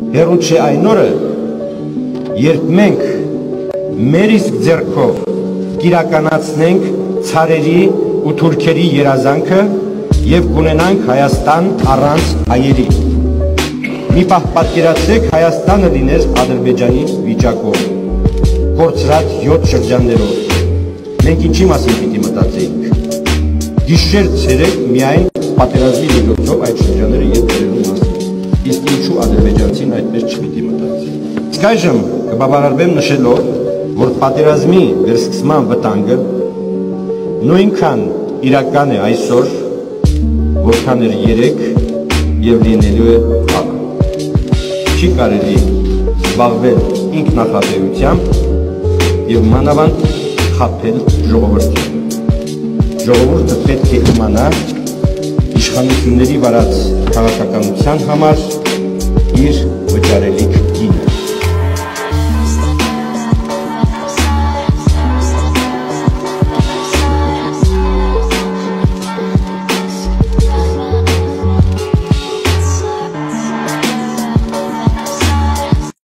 հեռու չէ այն օրը, երբ մենք մեր իսկ ձեռքով կիրականացնենք ցարերի ու թուրքերի երազանքը եւ կունենանք Հայաստան առանց հայերի։ Մի պահ պատկերացրեք Հայաստանը լիներ Ադրբեջանի վիճակով, կորցրած 7 շրջաններով։ Մենք ինչի մասին պիտի մտածեինք։ Գիշեր ցերեկ միայն պատերազմի միջոցով այդ շրջանները ետ բերելու մասին։ Իսկ ինչու ադրբեջանցին այդպես չպիտի մտածի։ Իսկ այժմ կբավարարվեմ նշելով, որ պատերազմի վերսկսման վտանգը նույնքան իրական է այսօր, որքան էր երեկ եւ լինելու է վաղը։ Չի կարելի զբաղվել ինքնախապեյությամբ եւ մանավանդ խաբել ժողովրդին։ Ժողովուրդը պետք է իմանա իշխանությունների վարած քաղաքականության համար իր վճարելիքը։